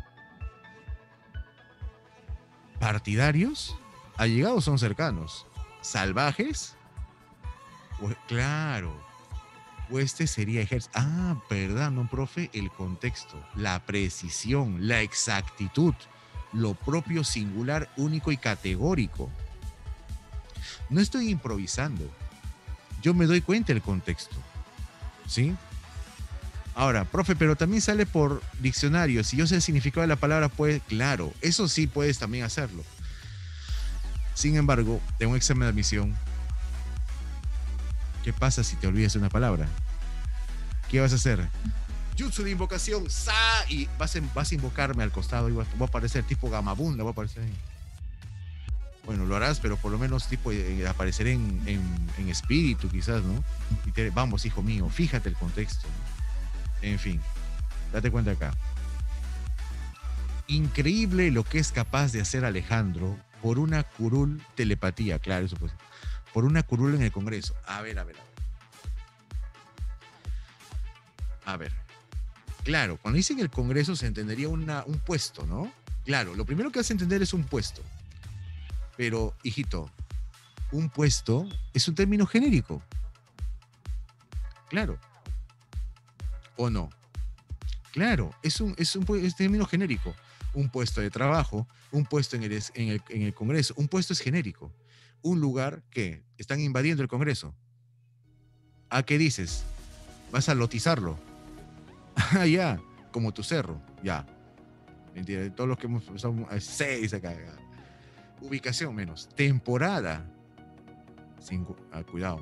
Speaker 1: ¿Partidarios? ¿Allegados son cercanos? ¿Salvajes? Claro. Huestes sería ejército. Ah, verdad, no, profe, el contexto, la precisión, la exactitud, lo propio, singular, único y categórico. No estoy improvisando. Yo me doy cuenta del contexto. ¿Sí? Ahora, profe, pero también sale por diccionario. Si yo sé el significado de la palabra, pues, claro, eso sí puedes también hacerlo. Sin embargo, en un examen de admisión, ¿qué pasa si te olvidas una palabra? ¿Qué vas a hacer? Jutsu de invocación, sa, y vas a invocarme al costado y voy a aparecer tipo Gamabunda, voy a aparecer ahí. Bueno, lo harás, pero por lo menos tipo apareceré en espíritu quizás, ¿no? Y vamos, hijo mío, fíjate el contexto. En fin, date cuenta acá. Increíble lo que es capaz de hacer Alejandro por una curul telepatía, claro, eso pues. Por una curul en el Congreso. A ver. Claro, cuando dicen el Congreso se entendería un puesto, ¿no? Claro, lo primero que vas a entender es un puesto. Pero, hijito, un puesto es un término genérico. Claro. ¿O no? Claro, es un término genérico. Un puesto de trabajo, un puesto en el Congreso, un puesto es genérico. Un lugar que están invadiendo el Congreso. ¿A qué dices? ¿Vas a lotizarlo? Ah, ya, como tu cerro, ya. Mentira, todos los que son 6 acá. Ubicación menos. Temporada. Cuidado.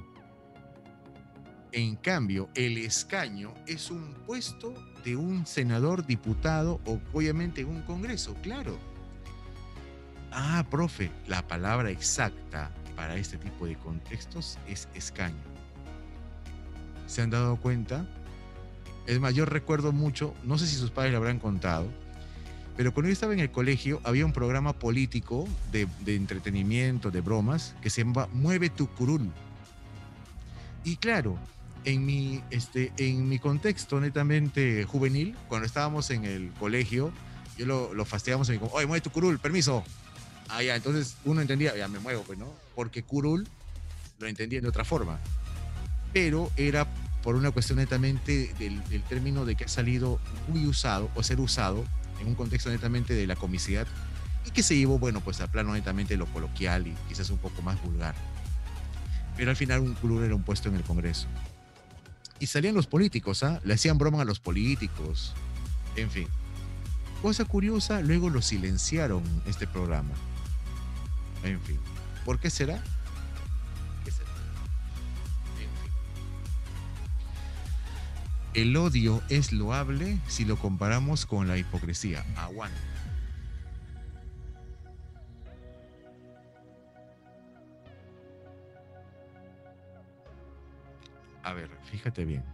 Speaker 1: En cambio, el escaño es un puesto de un senador, diputado o obviamente en un congreso, claro. Ah, profe, la palabra exacta para este tipo de contextos es escaño. ¿Se han dado cuenta? Es más, yo recuerdo mucho, no sé si sus padres le habrán contado, pero cuando yo estaba en el colegio había un programa político de entretenimiento, de bromas, que se llamaba Mueve tu curul. Y claro, en mi contexto netamente juvenil, cuando estábamos en el colegio, yo lo fastidiamos y me dijo, oye, mueve tu curul, permiso. Ah, ya, entonces uno entendía, ya me muevo, pues, ¿no? Porque curul lo entendía de otra forma. Pero era por una cuestión netamente del término de que ha salido muy usado o ser usado en un contexto netamente de la comicidad y que se llevó, bueno, pues a plano netamente lo coloquial y quizás un poco más vulgar. Pero al final un curul era un puesto en el Congreso. Y salían los políticos, ¿ah? Le hacían broma a los políticos, en fin. Cosa curiosa, luego lo silenciaron este programa. En fin. ¿Por qué será? ¿Qué será? En fin. El odio es loable si lo comparamos con la hipocresía. Aguanta. A ver, fíjate bien.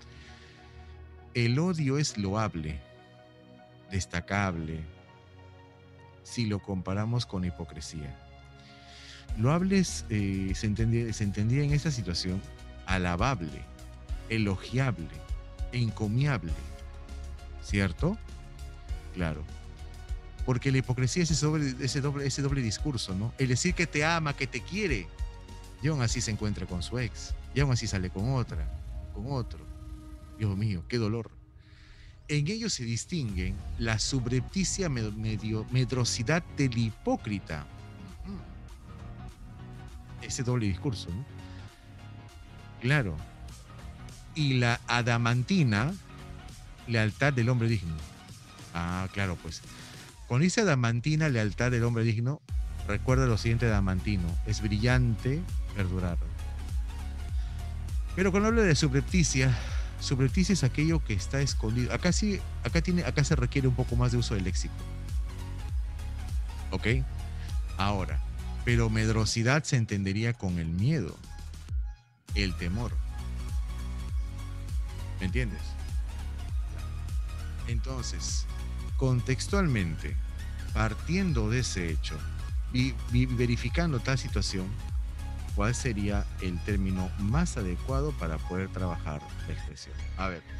Speaker 1: El odio es loable, destacable, si lo comparamos con hipocresía. Loable se entendía en esta situación alabable, elogiable, encomiable, ¿cierto? Claro. Porque la hipocresía es ese doble discurso, ¿no? El decir que te ama, que te quiere, y aún así se encuentra con su ex, y aún así sale con otra, con otro. Dios mío, qué dolor. En ello se distinguen la subrepticia medrosidad del hipócrita. Ese doble discurso, ¿no? Claro. Y la adamantina lealtad del hombre digno. Ah, claro, pues. Cuando dice adamantina lealtad del hombre digno, recuerda lo siguiente de adamantino. Es brillante, perdurar. Pero cuando habla de subrepticia es aquello que está escondido. Acá se requiere un poco más de uso del léxico. ¿Ok? Ahora, pero medrosidad se entendería con el miedo, el temor. ¿Me entiendes? Entonces, contextualmente, partiendo de ese hecho y verificando tal situación, ¿cuál sería el término más adecuado para poder trabajar la expresión? A ver.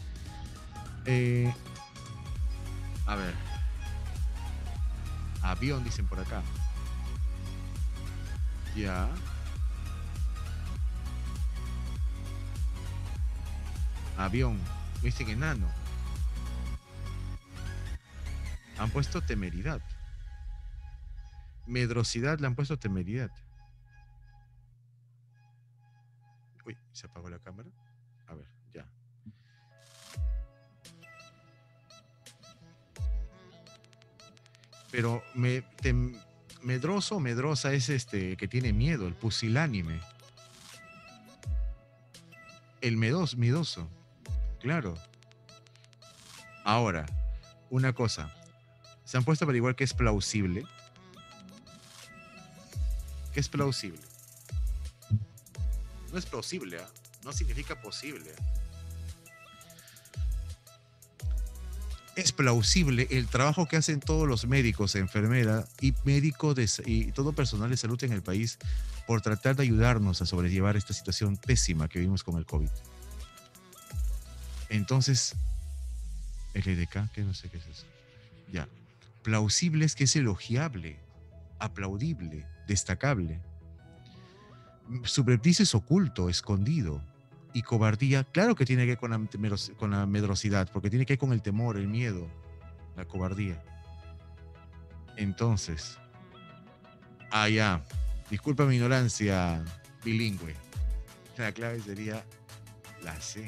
Speaker 1: Avión, dicen por acá. Ya. Avión. Dicen enano. Han puesto temeridad. Medrosidad le han puesto temeridad. Uy, se apagó la cámara. A ver, ya. Pero medroso o medrosa es que tiene miedo, el pusilánime. El miedoso. Claro. Ahora, una cosa. Se han puesto a averiguar qué es plausible. ¿Qué es plausible? No es plausible, ¿eh? No significa posible. Es plausible el trabajo que hacen todos los médicos, enfermeras y y todo personal de salud en el país por tratar de ayudarnos a sobrellevar esta situación pésima que vivimos con el COVID. Entonces, el EDK, que no sé qué es eso. Ya. Plausible es que es elogiable, aplaudible, destacable. Subrepticio es oculto, escondido. Y cobardía, claro que tiene que ver con la medrosidad, porque tiene que ver con el temor, el miedo, la cobardía. Entonces, ya, disculpa mi ignorancia bilingüe. La clave sería la C.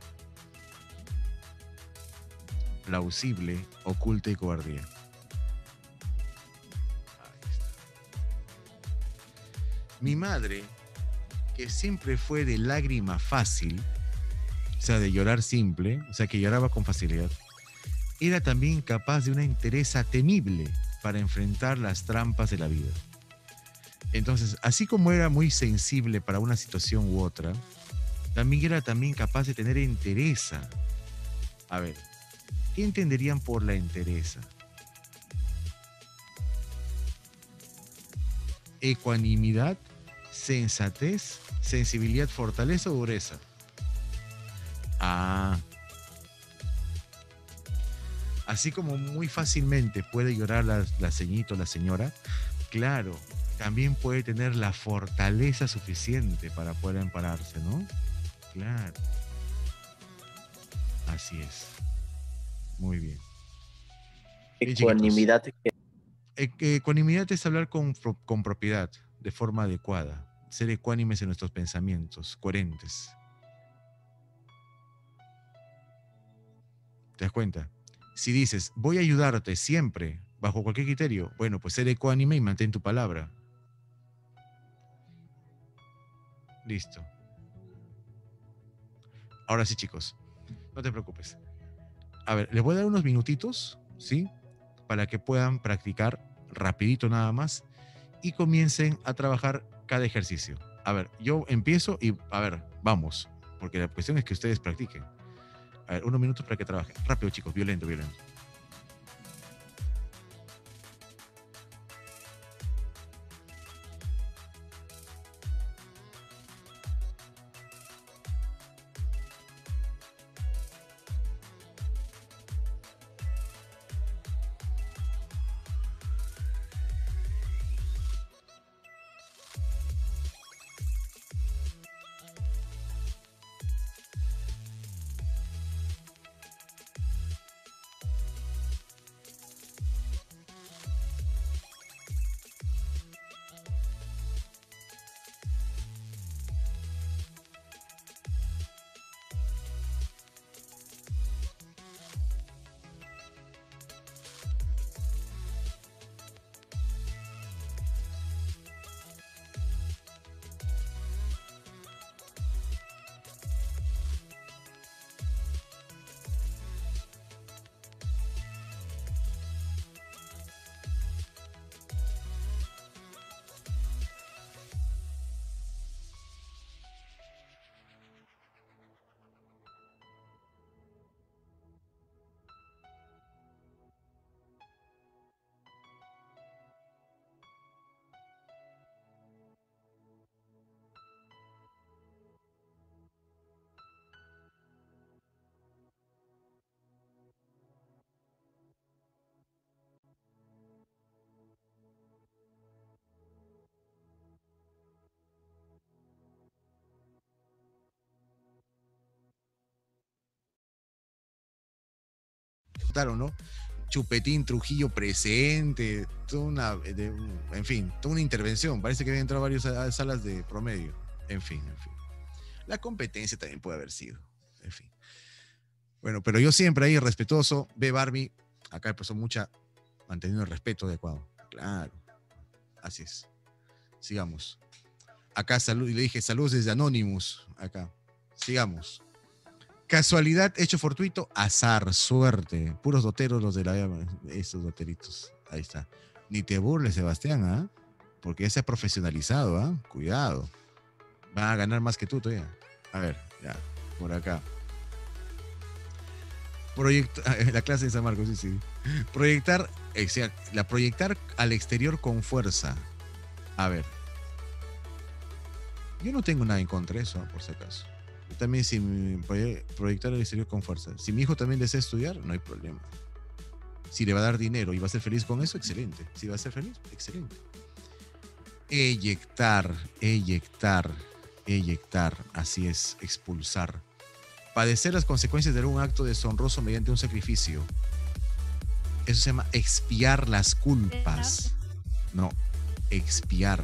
Speaker 1: Plausible, oculta y cobardía. Ahí está. Mi madre, que siempre fue de lágrima fácil, o sea, de llorar simple, o sea, que lloraba con facilidad, era también capaz de una entereza temible, para enfrentar las trampas de la vida. Entonces, así como era muy sensible para una situación u otra, también era también capaz de tener entereza. A ver, ¿qué entenderían por la entereza? Ecuanimidad, sensatez, sensibilidad, fortaleza o dureza. Ah. Así como muy fácilmente puede llorar la ceñito, la señora, claro, también puede tener la fortaleza suficiente para poder ampararse, ¿no? Claro. Así es. Muy bien. Bien, chiquitos.
Speaker 4: Ecuanimidad.
Speaker 1: Ecuanimidad es hablar con propiedad, de forma adecuada. Ser ecuánimes en nuestros pensamientos, coherentes. ¿Te das cuenta? Si dices, voy a ayudarte siempre, bajo cualquier criterio, bueno, pues ser ecuánime y mantén tu palabra. Listo. Ahora sí, chicos, no te preocupes. A ver, les voy a dar unos minutitos, ¿sí? Para que puedan practicar rapidito nada más y comiencen a trabajar cada ejercicio. A ver, yo empiezo y, a ver, vamos, porque la cuestión es que ustedes practiquen. A ver, unos minutos para que trabajen. Rápido, chicos, violento, violento. ¿No? Chupetín Trujillo presente, toda una, en fin, toda una intervención. Parece que habían entrado varias salas de promedio. En fin. La competencia también puede haber sido. En fin. Bueno, pero yo siempre ahí respetuoso. Ve, Barbie, acá empezó mucha, manteniendo el respeto adecuado. Claro. Así es. Sigamos. Acá salud, y le dije saludos desde Anonymous. Acá. Sigamos. Casualidad, hecho fortuito, azar, suerte. Puros doteros los de la... Esos doteritos. Ahí está. Ni te burles, Sebastián, ¿ah? Porque ya se ha profesionalizado, ¿ah? Cuidado. Va a ganar más que tú todavía. A ver, ya, por acá. La clase de San Marcos, sí. Proyectar al exterior con fuerza. A ver. Yo no tengo nada en contra de eso, por si acaso. También si proyectar al exterior con fuerza. Si mi hijo también desea estudiar, no hay problema. Si le va a dar dinero y va a ser feliz con eso, excelente. Si va a ser feliz, excelente. Eyectar. Así es, expulsar. Padecer las consecuencias de un acto deshonroso mediante un sacrificio. Eso se llama expiar las culpas. No, expiar.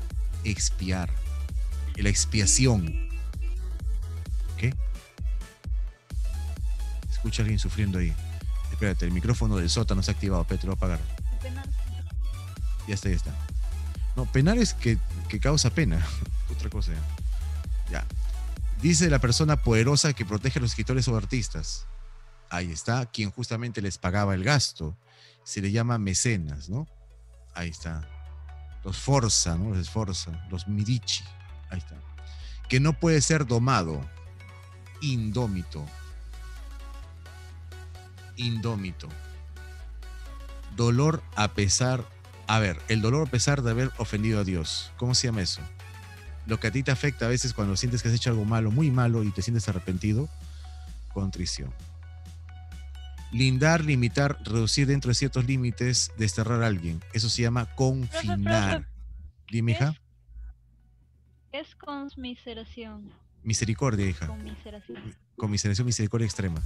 Speaker 1: La expiación. ¿Qué? Escucha a alguien sufriendo ahí. Espérate, el micrófono del sótano se ha activado. Pero te lo voy a apagar. Ya está. No, penar es que causa pena. Otra cosa. Ya. Dice la persona poderosa que protege a los escritores o artistas. Ahí está, quien justamente les pagaba el gasto se le llama mecenas, ¿no? Ahí está. Los Forza, ¿no? Los Forza, los Medici. Ahí está. Que no puede ser domado. Indómito. Indómito. Dolor a pesar. A ver, el dolor a pesar de haber ofendido a Dios. ¿Cómo se llama eso? Lo que a ti te afecta a veces cuando sientes que has hecho algo malo, muy malo, y te sientes arrepentido. Contrición. Lindar, limitar, reducir dentro de ciertos límites, desterrar a alguien. Eso se llama confinar. Dime, hija.
Speaker 2: Es conmiseración.
Speaker 1: Misericordia, hija.
Speaker 2: Conmiseración.
Speaker 1: Conmiseración, misericordia extrema.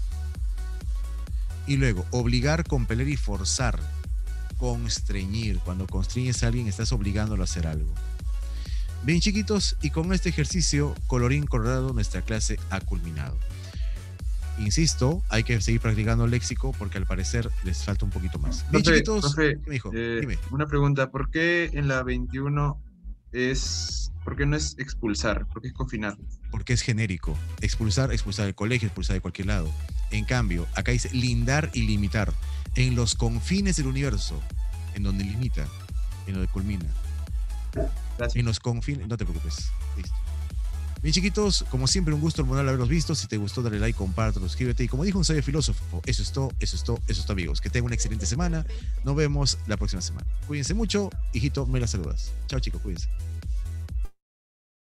Speaker 1: Y luego, obligar, compeler y forzar. Constreñir. Cuando constriñes a alguien, estás obligándolo a hacer algo. Bien, chiquitos, y con este ejercicio, colorín colorado, nuestra clase ha culminado. Insisto, hay que seguir practicando el léxico porque al parecer les falta un poquito más. Bien,
Speaker 3: Profe,
Speaker 1: chiquitos,
Speaker 3: profe,
Speaker 1: ¿qué me dijo? Dime.
Speaker 3: una pregunta, ¿por qué en la 21 por qué no es expulsar? ¿Por qué es confinar?
Speaker 1: Porque es genérico. Expulsar, expulsar del colegio, expulsar de cualquier lado. En cambio, acá dice lindar y limitar. En los confines del universo, en donde limita, en donde culmina.
Speaker 3: Gracias.
Speaker 1: En los confines, no te preocupes. Listo. Bien, chiquitos, como siempre, un gusto hermoso haberlos visto. Si te gustó, dale like, compártelo, suscríbete. Y como dijo un sabio filósofo, eso es todo, eso es todo, eso es todo, amigos. Que tengan una excelente semana. Nos vemos la próxima semana. Cuídense mucho. Hijito, me la saludas. Chao, chicos, cuídense.